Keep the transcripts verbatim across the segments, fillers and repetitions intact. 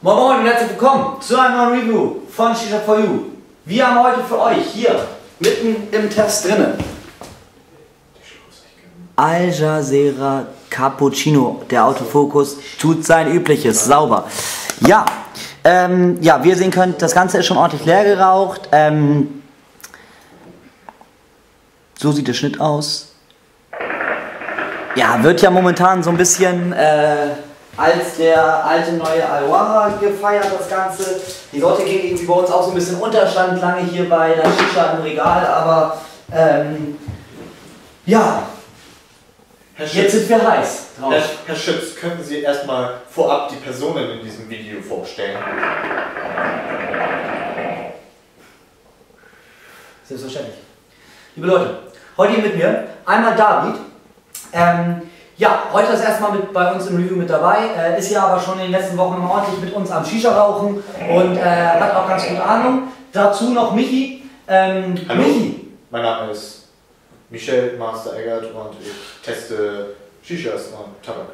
Moin Moin und herzlich willkommen zu einem neuen Review von Shisha for You. Wir haben heute für euch hier mitten im Test drinnen Al Jazeera Cappuccino. Der Autofokus tut sein Übliches, sauber. Ja, ähm, ja, wie ihr sehen könnt, das Ganze ist schon ordentlich leer geraucht. Ähm, so sieht der Schnitt aus. Ja, wird ja momentan so ein bisschen äh, als der alte neue Al-Wara gefeiert, das Ganze. Die Sorte ging irgendwie bei uns auch so ein bisschen Unterstand, lange hier bei der Shisha im Regal, aber ähm, ja, Herr jetzt sind wir heiß drauf. Herr, Herr Schütz, könnten Sie erstmal vorab die Personen in diesem Video vorstellen? Selbstverständlich. Liebe Leute, heute hier mit mir einmal David. Ähm, ja, heute das erste Mal mit bei uns im Review mit dabei, äh, ist ja aber schon in den letzten Wochen immer ordentlich mit uns am Shisha rauchen und äh, hat auch ganz gute Ahnung. Dazu noch Michi. Ähm, Hallo, Michi. mein Name ist Michel Master Eggert und ich teste Shishas und Tabak.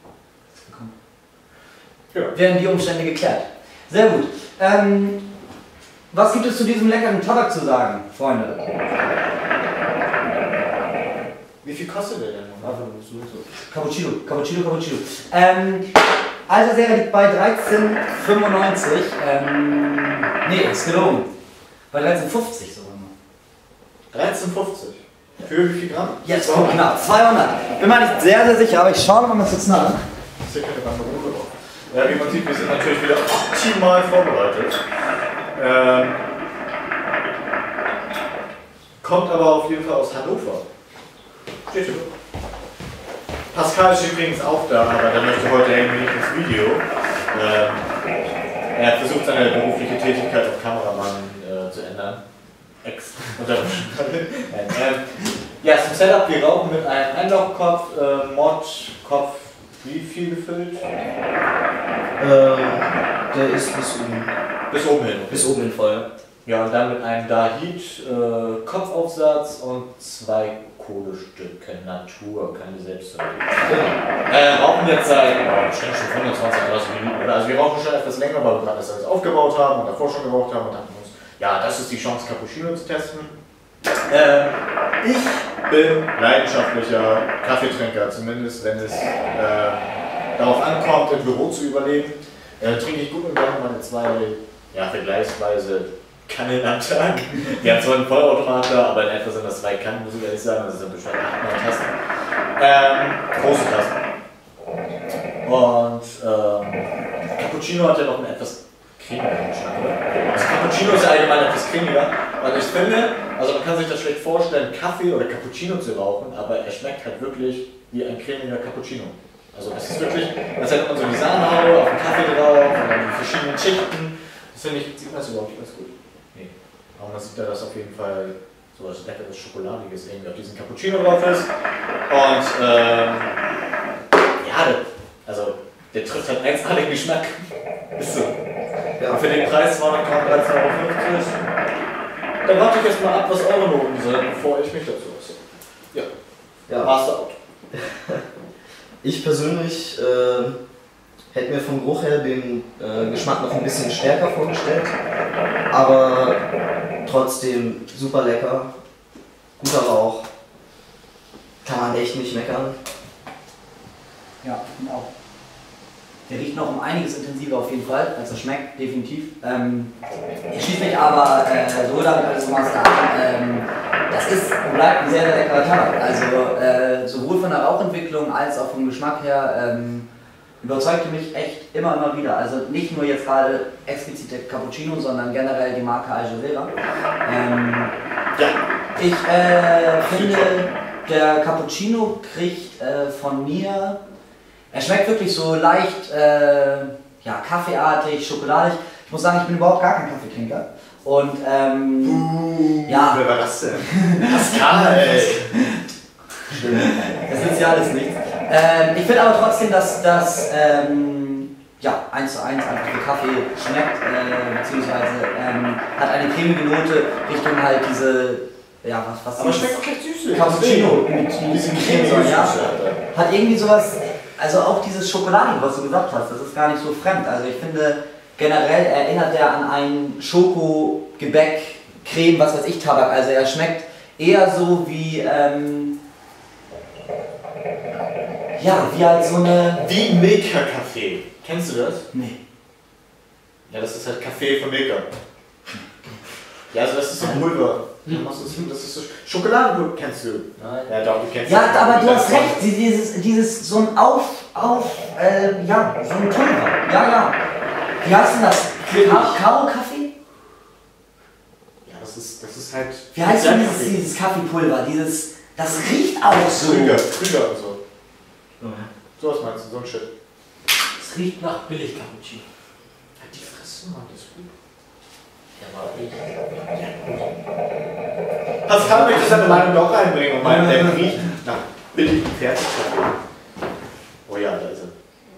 Ja. Werden die Umstände geklärt. Sehr gut. Ähm, was gibt es zu diesem leckeren Tabak zu sagen, Freunde? Wie viel kostet der denn? Cappuccino, Cappuccino, Cappuccino. Ähm, Al Jazeera liegt bei dreizehn fünfundneunzig. Ähm, nee, ist gelogen. Bei dreizehn fünfzig sogar mal. dreizehn fünfzig. Für wie viel Gramm? Jetzt kommt knapp zweihundert. Bin mir nicht sehr, sehr sicher, aber ich schaue noch mal kurz nach. Das ist ja keine Banderole drauf. Ja, wie man sieht, wir sind natürlich wieder optimal vorbereitet. Ähm, kommt aber auf jeden Fall aus Hannover. Steht hier. Pascal ist übrigens auch da, aber der möchte heute irgendwie nicht ins Video. Ähm, er hat versucht, seine berufliche Tätigkeit auf Kameramann äh, zu ändern. Ex. ähm, ja, zum Setup, wir rauchen mit einem Einlochkopf, äh, Mod-Kopf, wie viel gefüllt? Äh, der ist bis oben. Bis oben hin. Bis oben hin voll. Ja, und dann mit einem Dahid, äh, Kopfaufsatz und zwei Kohlestücke Natur, keine Selbstzündung. Genau. Äh, rauchen jetzt seit oh, bestimmt schon fünfundzwanzig, dreißig Minuten. Also wir rauchen schon etwas länger, weil wir gerade das alles aufgebaut haben und davor schon geraucht haben und dachten uns, ja, das ist die Chance, Cappuccino zu testen. Ähm, ich bin leidenschaftlicher Kaffeetrinker, zumindest wenn es äh, darauf ankommt, im Büro zu überleben. Äh, trinke ich gut und gerne meine zwei, ja, vergleichsweise Kannen am Tag. Wir haben zwar einen Vollautomat da, aber in etwa sind das zwei Kannen, muss ich ehrlich sagen. Das sind bestimmt acht, neun Tassen. Ähm, große Tassen. Und ähm, Cappuccino hat ja noch einen etwas cremigeren Geschmack, oder? Also Cappuccino ist ja allgemein etwas cremiger. Und ich finde, also man kann sich das schlecht vorstellen, Kaffee oder Cappuccino zu rauchen, aber er schmeckt halt wirklich wie ein cremiger Cappuccino. Also es ist wirklich, als hätte man so die Sahnehaube auf den Kaffee drauf und dann die verschiedenen Schichten. Das finde ich, sieht man das überhaupt nicht ganz gut. Nee. Aber man sieht da, dass auf jeden Fall so was leckeres Schokoladiges irgendwie auf diesem Cappuccino drauf ist. Und ähm, ja, der, also der trifft halt einzigartigen Geschmack. Ist so. Ja. Und für den Preis zweihundertdreizehn Euro fünfzig. Dann warte ich jetzt mal ab, was eure Noten sind, bevor ich mich dazu äußere. Ja. Ja. Master out. Ich persönlich äh, hätte mir vom Geruch her den äh, Geschmack noch ein bisschen stärker vorgestellt, aber trotzdem super lecker, guter Rauch, kann man echt nicht meckern. Ja, auch. Der riecht noch um einiges intensiver auf jeden Fall, als er schmeckt, definitiv. Ähm, ich schließe mich aber äh, so damit als Master an. Ähm, das ist und bleibt ein sehr, sehr leckerer Tabak. Also äh, sowohl von der Rauchentwicklung als auch vom Geschmack her ähm, überzeugte mich echt immer, immer wieder. Also nicht nur jetzt gerade explizit der Cappuccino, sondern generell die Marke Al Jazeera. Ähm, ja. Ich äh, finde, der Cappuccino kriegt äh, von mir. Er schmeckt wirklich so leicht, äh, ja, kaffeeartig, schokoladig. Ich muss sagen, ich bin überhaupt gar kein Kaffeetrinker. Und, ähm, uh, ja. Wer war das denn? Pascal, ey. Stimmt. Das ist ja alles nichts. Ähm, ich finde aber trotzdem, dass das, ähm, ja, eins zu eins einfach wie Kaffee schmeckt, äh, beziehungsweise, ähm, hat eine cremige Note Richtung halt diese, ja, was, was aber schmeckt auch recht süß. Cappuccino mit diesem Creme, ja. Hat irgendwie sowas. Also auch dieses Schokoladige, was du gesagt hast, das ist gar nicht so fremd. Also ich finde, Generell erinnert er an einen Schoko-Gebäck, Creme, was weiß ich, Tabak. Also er schmeckt eher so wie, ähm, ja, wie halt so eine... Wie Milka-Kaffee. Kennst du das? Nee. Ja, das ist halt Kaffee von Milka. Ja, also das ist so Pulver. Hm. Das ist so Schokoladenpulver. Kennst du? Nein. Ja, doch, du kennst Ja, das. aber du hast recht, dieses, dieses, so ein Auf, auf, äh, ja, so ein Pulver. Ja, ja. Wie heißt denn das? Karo-Kaffee? Ja, das ist, das ist halt... Wie heißt denn dieses, Kaffee. dieses Kaffeepulver? Dieses, das riecht auch so. Krüger, Krüger und so. Mhm. So was meinst du, so ein Shit. Es riecht nach billig Cappuccino. Halt die Fresse, Mann, das ist gut. Ja, aber ich. Pascal möchte seine Meinung doch einbringen und meint, der riecht nach billigem Fertigkaffee. Oh ja, da ist er.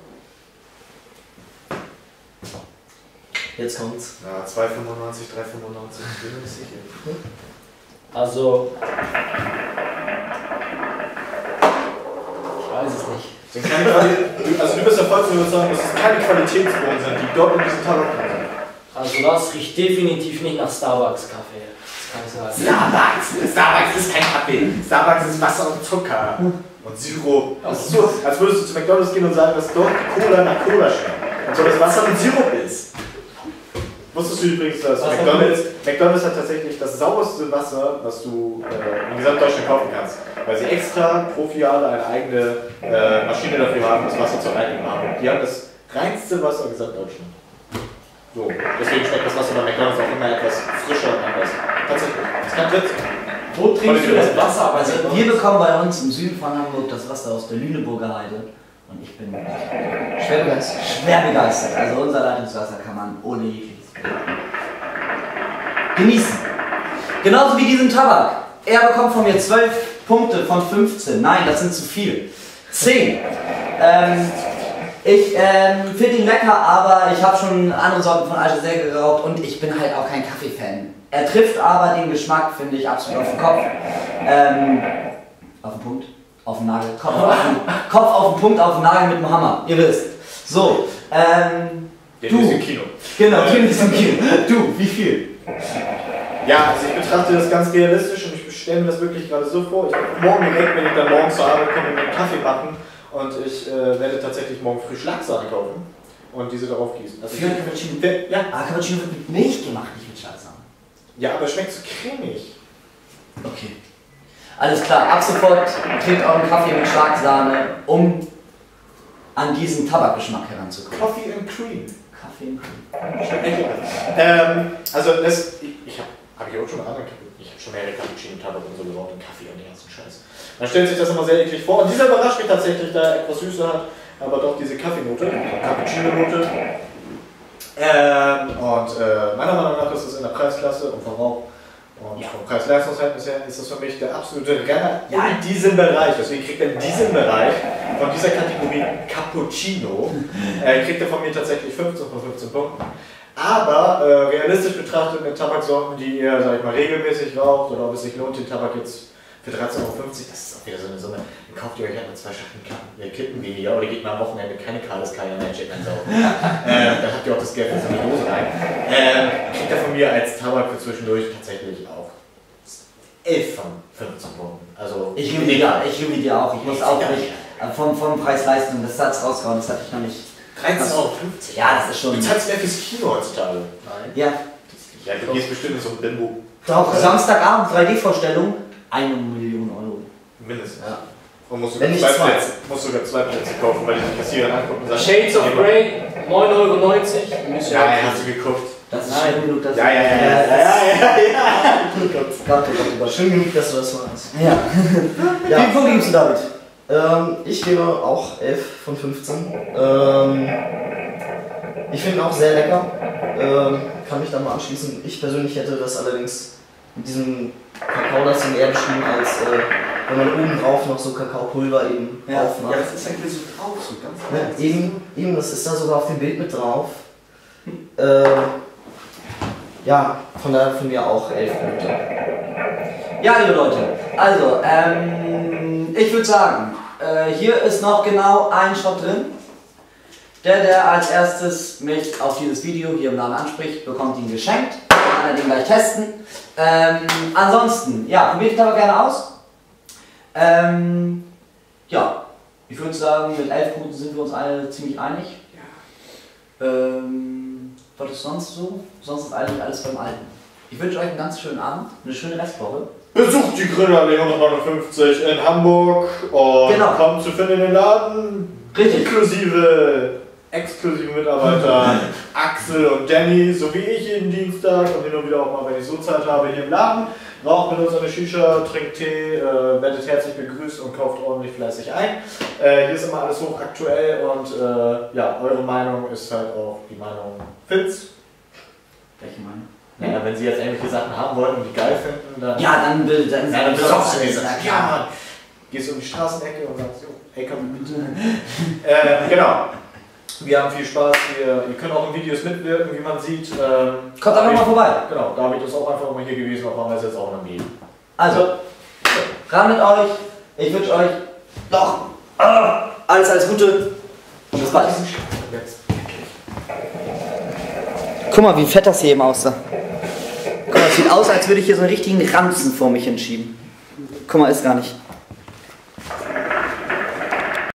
Jetzt kommt's. Ja, zwei fünfundneunzig, drei fünfundneunzig, bin mir nicht sicher. Also. Ich weiß es nicht. Sind keine Quali- also du bist ja voll zu überzeugt, dass es keine Qualitätsbohnen sind, die dort in diesem Tabak drin sind. Also das riecht definitiv nicht nach Starbucks-Kaffee. Das kann ich sagen. Starbucks! Starbucks ist kein Kaffee. Starbucks ist Wasser und Zucker. Und Sirup. Das ist so, als würdest du zu McDonalds gehen und sagen, dass dort Cola nach Cola schmeckt. Und so das Wasser mit Sirup ist. Wusstest du übrigens, dass Was McDonalds, McDonalds hat tatsächlich das sauberste Wasser, was du äh, in Gesamtdeutschland kaufen kannst. Weil sie extra pro Filiale eine eigene äh, Maschine dafür haben, das Wasser zu reinigen haben. Die haben das reinste Wasser in Gesamtdeutschland. So, deswegen schmeckt das Wasser bei McDonalds auch immer etwas frischer und anders. Tatsächlich. Das ist kein Witz. Wo trinkst du das Wasser? Also wir bekommen bei uns im Süden von Hamburg das Wasser aus der Lüneburger Heide. Und ich bin Schwer begeistert. schwer begeistert. Also unser Leitungswasser kann man ohne jegliches Problem genießen. Genauso wie diesen Tabak. Er bekommt von mir zwölf Punkte von fünfzehn. Nein, das sind zu viel. zehn. Ähm, ich ähm, finde ihn lecker, aber ich habe schon andere Sorten von Alger geraucht und ich bin halt auch kein Kaffee-Fan. Er trifft aber den Geschmack, finde ich, absolut auf den Kopf. Ähm, auf den Punkt, auf den Nagel. Kopf auf den, Kopf auf den Punkt, auf den Nagel mit dem Hammer. Ihr wisst. So, ähm, Der du. ist im Kino. Genau, du bist im Kino. Du, wie viel? Ja, also ich betrachte das ganz realistisch und ich stelle mir das wirklich gerade so vor. Ich morgen direkt, wenn ich dann morgens zur Arbeit komme, mir einen Kaffee machen und ich äh, werde tatsächlich morgen früh Schlagsahne kaufen und diese darauf gießen. Also Für ein Cappuccino? ich, ja. Ah, Cappuccino wird mit Milch gemacht, nicht mit Schlagsahne. ja, aber es schmeckt so cremig. Okay. Alles klar, ab sofort trinkt euren Kaffee mit Schlagsahne, um an diesen Tabakgeschmack heranzukommen. Coffee and Cream. Kaffee und Cream. Schmeckt echt lecker. Ähm, also das, ich, ich habe hab ich auch schon andere Cappuccino, ich habe schon mehrere Cappuccino, Tabak und so geraucht und Kaffee und den ganzen Scheiß. Man stellt sich das immer sehr eklig vor und dieser überrascht mich tatsächlich, da er etwas Süße hat, aber doch diese Kaffeenote, Cappuccino-Note. Ähm, und äh, meiner Meinung nach ist es in der Preisklasse und vom Rauch und Ja. vom Preis-Leistungs-Verhältnis her ist das für mich der absolute Renner Ja. in diesem Bereich. Deswegen kriegt er in diesem Bereich von dieser Kategorie Cappuccino, äh, kriegt er von mir tatsächlich fünfzehn von fünfzehn Punkten. Aber äh, realistisch betrachtet mit Tabaksorten, die ihr, sag ich mal, regelmäßig raucht oder ob es sich lohnt, den Tabak jetzt für dreizehn Euro fünfzig, das ist auch wieder so eine Summe. Dann kauft ihr euch halt mal zwei Schachteln Kippen, Kippen weniger oder geht mal am Wochenende keine Kales, keine Magic einsaugen. ähm, dann habt ihr auch das Geld für so eine Dose rein. Ähm, kriegt er von mir als Tabak für zwischendurch tatsächlich auch elf von fünfzehn Punkten. Also, Ich liebe dir, ich liebe dir auch. Ich muss auch nicht äh, vom, vom Preis-Leistung das Satz rausgehauen, das hatte ich noch nicht. dreizehn Euro fünfzig? Ja, das ist schon. Du zahlst mehr fürs Kino heutzutage. Nein. Ja. Ja, du gehst bestimmt in so ein Bimbo. Doch, Samstagabend drei D-Vorstellung, eine Million Euro. Mindestens. Ja. Und musst Wenn sogar, nicht zwei zwei. Plätze, musst sogar zwei Plätze kaufen, weil die die Kassierer angucken und sagen, Shades of "Nee, Grey, neun Euro neunzig. Ja, ja, hast du geguckt. Das ist Nein. schön genug, dass Ja, ja, ja, ja, ja, ja, ja. Gott, Gott, Gott, Gott. Schön genug, dass du das machst. Ja. Ja. Wie viel Punkte gibst du David? Ähm, ich gebe auch elf von fünfzehn. Ähm, ich finde ihn auch sehr lecker. Ähm, kann mich da mal anschließen. Ich persönlich hätte das allerdings mit diesem Kakao-Lasting eher beschrieben, als äh, wenn man oben drauf noch so Kakaopulver eben Ja. drauf macht. das ist eigentlich so drauf, so ganz Ja, eben, eben, das ist da sogar auf dem Bild mit drauf. Äh, ja, von daher von mir auch elf Punkte. Ja, liebe Leute, also, ähm, ich würde sagen, äh, hier ist noch genau ein Shot drin. Der, der als erstes mich auf dieses Video hier im Laden anspricht, bekommt ihn geschenkt. Kann er den gleich testen. Ähm, ansonsten, ja, probiert es aber gerne aus. Ähm, ja, ich würde sagen, mit elf Punkten sind wir uns alle ziemlich einig. Ja. Ähm, was ist sonst so? Sonst ist eigentlich alles beim Alten. Ich wünsche euch einen ganz schönen Abend, eine schöne Restwoche. Besucht die Grillallee hundertneunundfünfzig in Hamburg und genau. kommt zu finden in den Laden. Richtig. Inklusive exklusive Mitarbeiter Axel und Danny, so wie ich jeden Dienstag und hin und wieder auch mal, wenn ich so Zeit habe, hier im Laden. Raucht mit uns eine Shisha, trinkt Tee, äh, werdet herzlich begrüßt und kauft ordentlich fleißig ein. Äh, hier ist immer alles hochaktuell und äh, ja, eure Meinung ist halt auch die Meinung Fitz. Welche Meinung? Ja, wenn sie jetzt irgendwelche Sachen haben wollen und die geil finden, dann... Ja, dann will dann, ja, dann besorgst du du das. es. Ja, Mann. Gehst um die Straßenecke und sagst, jo, ey, komm bitte. äh, genau. Wir haben viel Spaß. Ihr, ihr könnt auch in Videos mitwirken, wie man sieht. Ähm, Kommt einfach mal vorbei. Genau, David ist auch einfach mal hier gewesen, auch haben wir es jetzt auch noch nie. Also, ran mit euch. Ich wünsche euch noch ah, alles, alles Gute und bis bald. Guck mal, wie fett das hier eben aussah. Guck mal, es sieht aus, als würde ich hier so einen richtigen Ranzen vor mich hinschieben. Guck mal, ist gar nicht.